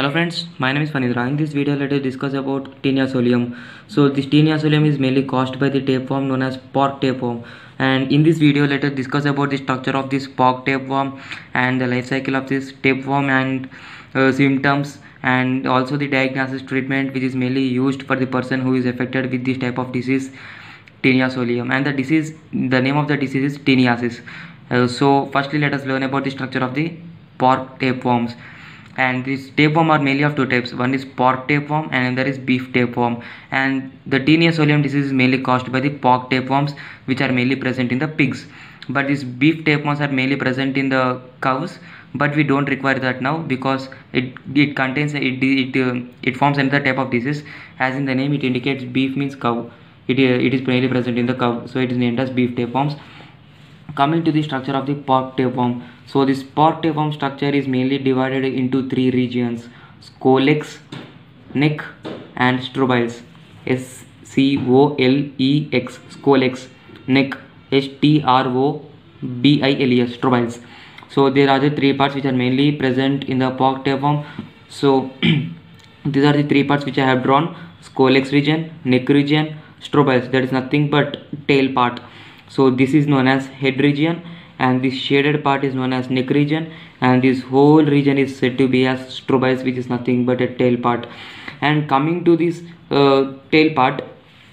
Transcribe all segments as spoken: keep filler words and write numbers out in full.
Hello friends, my name is PHANINDRA. In this video, let us discuss about tenia SOLIUM. So this tenia SOLIUM is mainly caused by the tapeworm known as pork tapeworm. And in this video, let us discuss about the structure of this pork tapeworm and the life cycle of this tapeworm and uh, symptoms, and also the diagnosis treatment which is mainly used for the person who is affected with this type of disease, tenia SOLIUM. And the disease, the name of the disease is teniasis. Uh, so firstly, let us learn about the structure of the pork tapeworms. And these tapeworm are mainly of two types. One is pork tapeworm and another is beef tapeworm. And the tenia SOLIUM disease is mainly caused by the pork tapeworms, which are mainly present in the pigs. But these beef tapeworms are mainly present in the cows. But we don't require that now because it it contains it it uh, it forms another type of disease. As in the name it indicates, beef means cow. It uh, it is mainly present in the cow, so it is named as beef tapeworms. Coming to the structure of the pork tapeworm. So this pork tapeworm structure is mainly divided into three regions: scolex, neck, and strobiles. S C O L E X, scolex, neck, S T R O B I L E S, strobiles. So there are the three parts which are mainly present in the pork tapeworm. So these are the three parts which I have drawn: scolex region, neck region, strobiles. That is nothing but tail part. So this is known as head region, and this shaded part is known as neck region, and this whole region is said to be as strobiles, which is nothing but a tail part. And coming to this uh, tail part,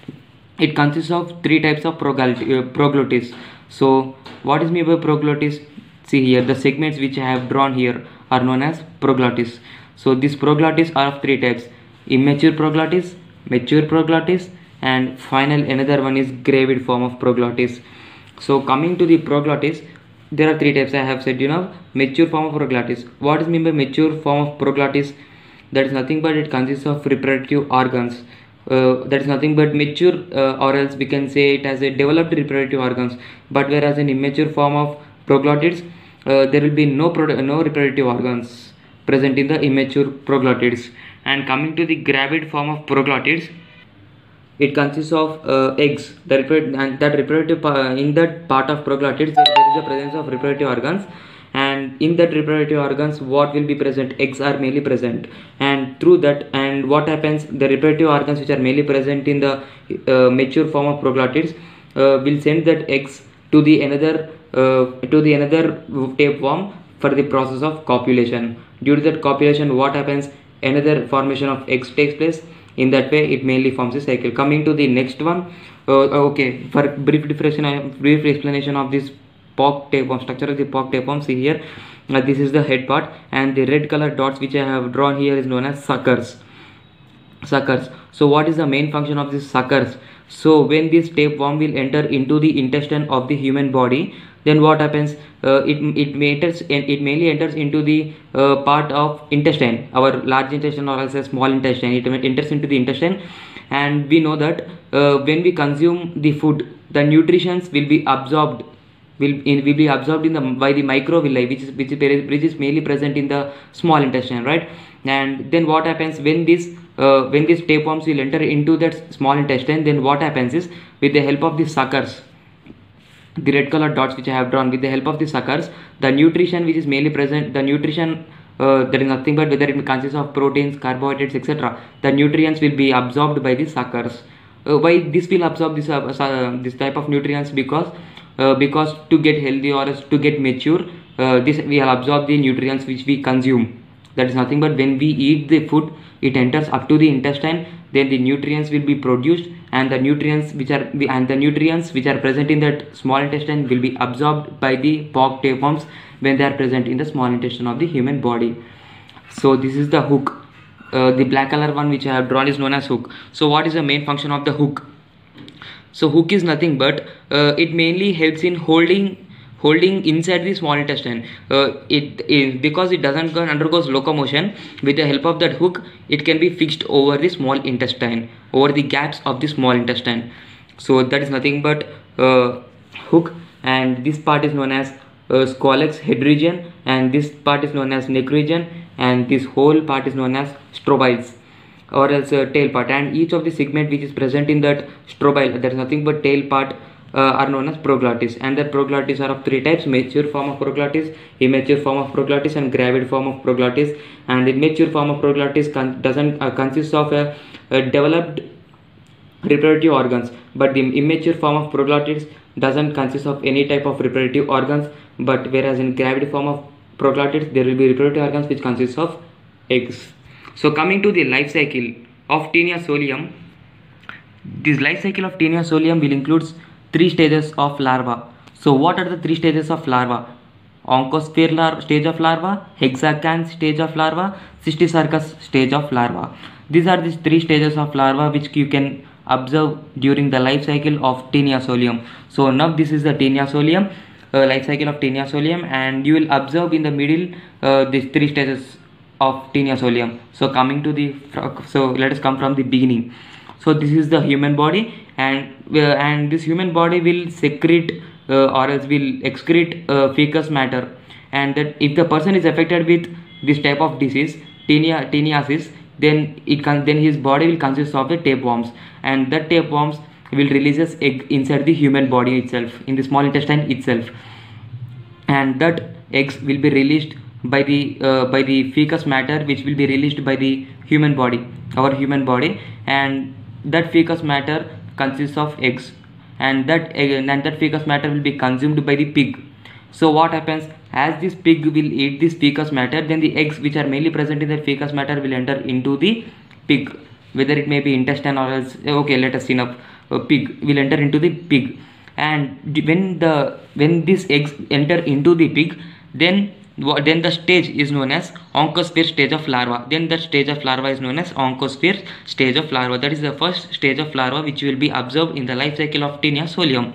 it consists of three types of proglottis. So what is meant by proglottis? See here, the segments which I have drawn here are known as proglottis. So these proglottis are of three types: immature proglottis, mature proglottis, and final another one is gravid form of proglottis. So coming to the proglottis, there are three types I have said, you know. Mature form of proglottis. What is meant by mature form of proglottis? That is nothing but it consists of reproductive organs. Uh, that is nothing but mature, uh, or else we can say it as a developed reproductive organs. But whereas in immature form of proglottids, uh, there will be no no reproductive organs present in the immature proglottids. And coming to the gravid form of proglottids, it consists of uh, eggs. The and that reproductive uh, in that part of proglottids, there is a presence of reproductive organs, and in that reproductive organs, what will be present? Eggs are mainly present. And through that, and what happens? The reproductive organs which are mainly present in the uh, mature form of proglottids uh, will send that eggs to the another uh, to the another tapeworm for the process of copulation. Due to that copulation, what happens? Another formation of eggs takes place. In that way, it mainly forms a cycle. Coming to the next one, uh, okay, for brief definition, brief explanation of this pork tapeworm, structure of the pork tapeworm. See here, uh, this is the head part, and the red color dots which I have drawn here is known as suckers. Suckers. So what is the main function of these suckers? So when this tapeworm will enter into the intestine of the human body, then what happens? Uh, it it enters it mainly enters into the uh, part of intestine, our large intestine or else a small intestine. It enters into the intestine, and we know that uh, when we consume the food, the nutrients will be absorbed will in, will be absorbed in the by the microvilli, which is which is which is mainly present in the small intestine, right? And then what happens when this uh, when these tapeworms will enter into that small intestine? Then what happens is, with the help of the suckers, the red color dots which I have drawn, with the help of the suckers, the nutrition which is mainly present, the nutrition uh, there is nothing but whether it consists of proteins, carbohydrates, et cetera. The nutrients will be absorbed by the suckers. Uh, why this will absorb this uh, uh, this type of nutrients? Because uh, because to get healthy or to get mature, uh, this we will absorb the nutrients which we consume. That is nothing but when we eat the food, it enters up to the intestine. Then the nutrients will be produced, and the nutrients which are and the nutrients which are present in that small intestine will be absorbed by the pork tapeworms when they are present in the small intestine of the human body. So this is the hook. Uh, the black color one which I have drawn is known as hook. So what is the main function of the hook? So hook is nothing but uh, it mainly helps in holding holding inside the small intestine. Uh, it is because it doesn't go undergoes locomotion. With the help of that hook, it can be fixed over the small intestine, over the gaps of the small intestine. So that is nothing but uh, hook, and this part is known as uh, scolex, head region, and this part is known as neck region, and this whole part is known as strobiles, or else uh, tail part. And each of the segment which is present in that strobile, that is nothing but tail part, uh, are known as proglottis, and the proglottis are of three types: mature form of proglottis, immature form of proglottis, and gravid form of proglottis. And the mature form of proglottis con doesn't uh, consist of a, a developed reproductive organs, but the immature form of proglottis doesn't consist of any type of reproductive organs, but whereas in gravid form of proglottis there will be reproductive organs which consists of eggs. So coming to the life cycle of Taenia solium, this life cycle of Taenia solium will include three stages of larva. So what are the three stages of larva? Oncosphere larva, stage of larva, hexagon stage of larva, cysticercus stage of larva. These are the three stages of larva which you can observe during the life cycle of Taenia solium. So now this is the Taenia solium, uh, life cycle of Taenia solium, and you will observe in the middle uh, these three stages of Taenia solium. So coming to the, so let us come from the beginning. So this is the human body, and uh, and this human body will secrete uh, or else will excrete uh, fecal matter, and that if the person is affected with this type of disease, tenia, teniasis, then it can then his body will consist of the tapeworms, and that tapeworms will releases egg inside the human body itself, in the small intestine itself, and that eggs will be released by the uh, by the fecal matter, which will be released by the human body, our human body, and that fecal matter consists of eggs, and that egg, and that fecal matter will be consumed by the pig. So what happens, as this pig will eat this fecal matter, then the eggs which are mainly present in the fecal matter will enter into the pig, whether it may be intestine or else, okay, let us see now, uh, pig will enter into the pig, and when the when these eggs enter into the pig, then then the stage is known as oncosphere stage of larva. Then that stage of larva is known as oncosphere stage of larva. That is the first stage of larva which will be observed in the life cycle of Taenia solium.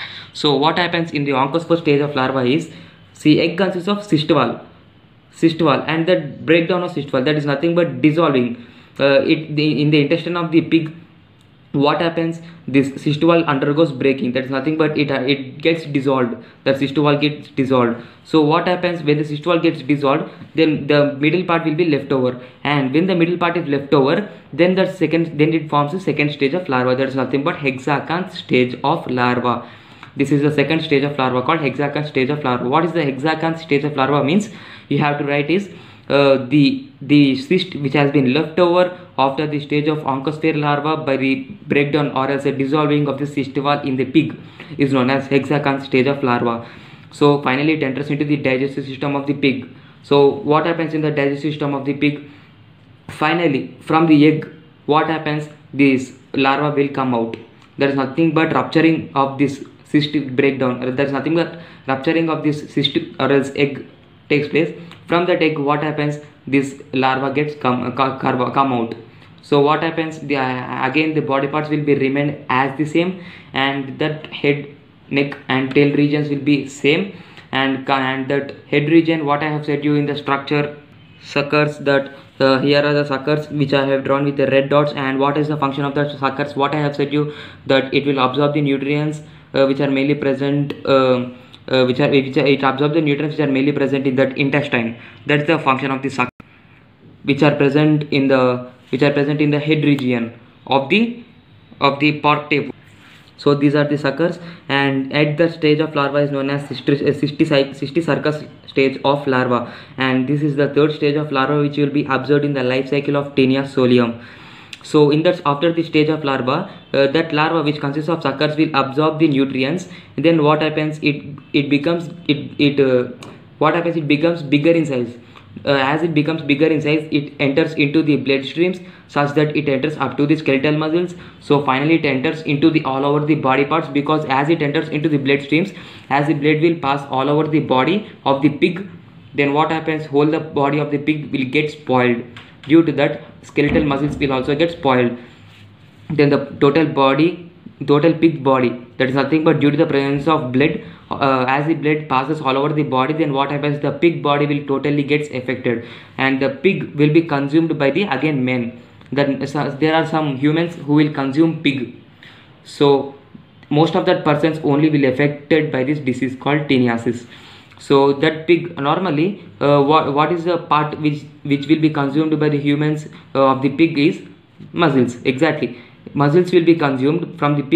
So what happens in the oncosphere stage of larva is, see, egg consists of cyst wall, cyst wall, and that breakdown of cyst wall, that is nothing but dissolving uh, it the, in the intestine of the pig. What happens, this cyst wall undergoes breaking, that is nothing but it uh, it gets dissolved, the cyst wall gets dissolved. So what happens, when the cyst wall gets dissolved, then the middle part will be left over, and when the middle part is left over, then the second then it forms the second stage of larva, that is nothing but hexagon stage of larva. This is the second stage of larva called hexagon stage of larva. What is the hexagon stage of larva means? You have to write is uh, the the cyst which has been left over after the stage of oncosphere larva by the breakdown or as a dissolving of the cyst wall in the pig is known as hexagon stage of larva. So finally it enters into the digestive system of the pig. So what happens in the digestive system of the pig? Finally from the egg, what happens, this larva will come out. There is nothing but rupturing of this cyst breakdown, there is nothing but rupturing of this cyst or else egg takes place. From that egg, what happens, this larva gets come, come out. So what happens, the uh, again the body parts will be remain as the same, and that head, neck and tail regions will be same, and, and that head region, what I have said you in the structure suckers, that uh, here are the suckers which I have drawn with the red dots, and what is the function of the suckers, what I have said you, that it will absorb the nutrients uh, which are mainly present uh, uh, which are which are, it absorbs the nutrients which are mainly present in that intestine. That's the function of the sucker, which are present in the which are present in the head region of the of the pork tape. So these are the suckers, and at the stage of larva is known as cysticercus stage of larva, and this is the third stage of larva which will be observed in the life cycle of Taenia solium. So in that, after the stage of larva, uh, that larva which consists of suckers will absorb the nutrients, and then what happens, it it becomes it it uh, what happens it becomes bigger in size. Uh, as it becomes bigger in size, it enters into the blood streams such that it enters up to the skeletal muscles. So finally it enters into the all over the body parts, because as it enters into the blood streams, as the blood will pass all over the body of the pig, then what happens, whole the body of the pig will get spoiled. Due to that, skeletal muscles will also get spoiled. Then the total body, total pig body, that is nothing but due to the presence of blood, uh, as the blood passes all over the body, then what happens, the pig body will totally gets affected, and the pig will be consumed by the again men. Then there are some humans who will consume pig. So most of that persons only will affected by this disease called teniasis. So that pig normally, uh, what, what is the part which which will be consumed by the humans uh, of the pig is muscles. Exactly, muscles will be consumed from the pig,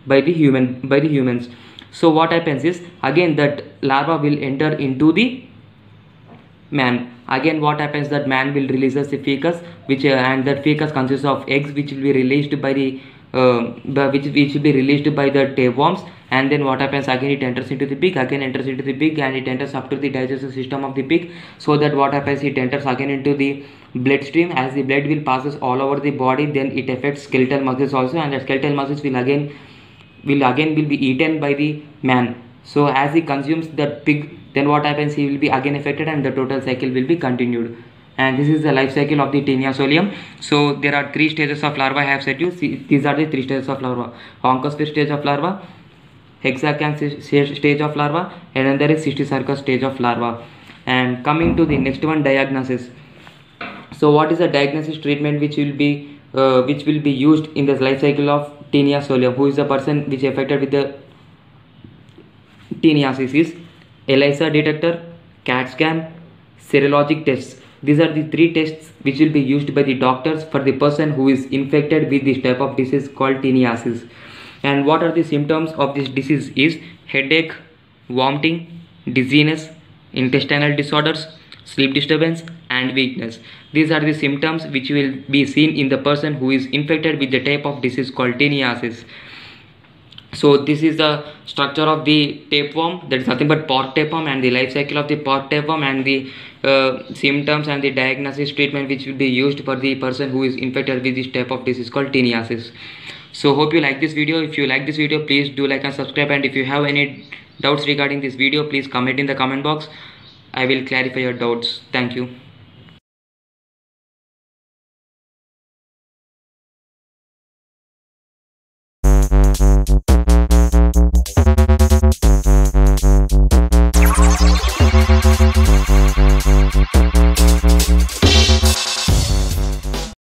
by the human by the humans. So what happens is, again that larva will enter into the man. Again what happens, that man will releases the fecus, which uh, and that fecus consists of eggs, which will be released by the uh, by which which will be released by the tapeworms. And then what happens, again it enters into the pig, again enters into the pig, and it enters up to the digestive system of the pig. So that what happens, it enters again into the bloodstream. As the blood will passes all over the body, then it affects skeletal muscles also, and the skeletal muscles will again will again will be eaten by the man. So as he consumes the pig, then what happens, he will be again affected, and the total cycle will be continued. And this is the life cycle of the Taenia solium. So there are three stages of larva I have said you. See, these are the three stages of larva: oncosphere stage of larva, hexagon stage of larva, and then there is cysticercus stage of larva. And coming to the next one, diagnosis. So what is the diagnosis treatment which will be uh, which will be used in the life cycle of Taenia solium? Who is the person which is affected with the teniasis? Is ELISA detector, CAT scan, serologic tests. These are the three tests which will be used by the doctors for the person who is infected with this type of disease called teniasis. And what are the symptoms of this disease is headache, vomiting, dizziness, intestinal disorders, sleep disturbance, and weakness. These are the symptoms which will be seen in the person who is infected with the type of disease called teniasis. So this is the structure of the tapeworm, that is nothing but pork tapeworm, and the life cycle of the pork tapeworm, and the uh, symptoms and the diagnosis treatment which will be used for the person who is infected with this type of disease called teniasis. So hope you like this video. If you like this video, please do like and subscribe, and if you have any doubts regarding this video, please comment in the comment box. I will clarify your doubts. Thank you.